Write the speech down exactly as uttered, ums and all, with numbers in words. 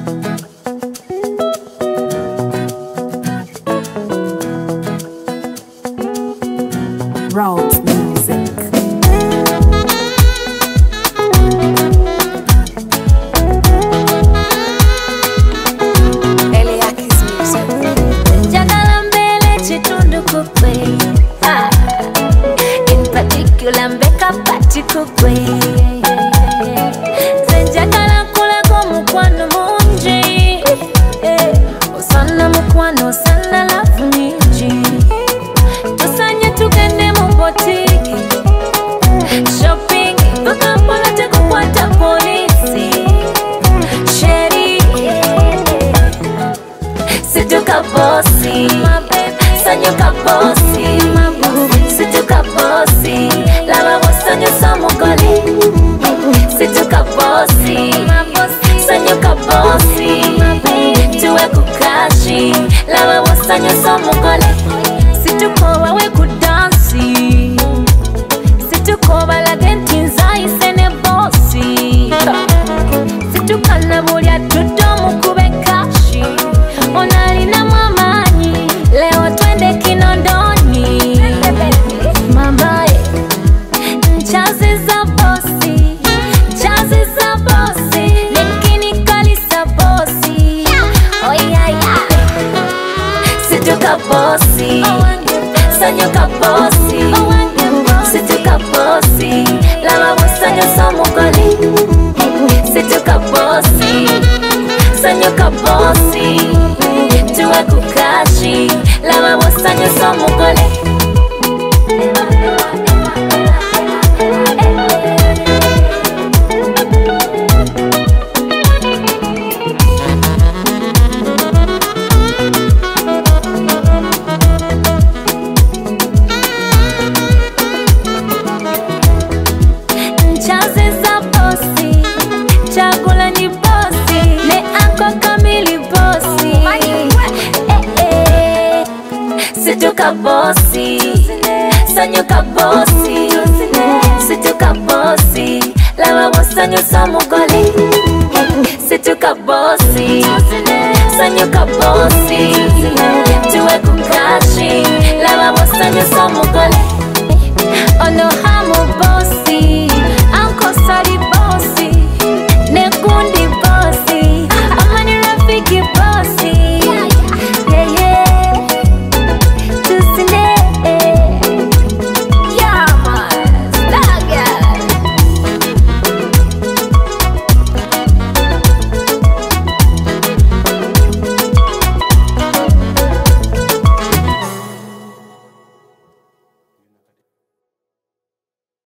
Route music. Eliakis music. Jagala mbele chitundu kukwe. In particular mbeka pati kukwe. Zenjagala kula kwa mukwano munji. Osana mukwano, osana lafu ninji. Tosanya tugende mu botiki shopping, tukapola tekukwata polisi. Sheri situka bosi, sanyuka bosi. Situka bosi, laba bosanyo somugole. Situka bosi, sanyuka bosi. Tuwe kukashi, laba bosanyo somugole. Situkoba we kudansi, situkoba la genti nzayise ne bosi. Situkana bulya tudomu kube kashi, onalina mwamanyi, leo twende Kinondoni. Mamae, nchazi za bosi, nchazi za bosi, nikini kalisa bosi. Oh yeah yeah. Situka bosi, sanyuka bosi. Situka bosi, laba bosanyo somugole. Situka bosi, sanyuka bosi. Tuwe kukashi, laba bosanyo somugole. Nchazi za bosi, chakula ni bosi, ne ako kamili bosi. Eh eh. Situka bosi, sanyuka bosi. Situka bosi, laba bosanyo somugole. Situka bosi, sanyuka bosi. Tuwe kukashi, laba bosanyo somugole. Oh no.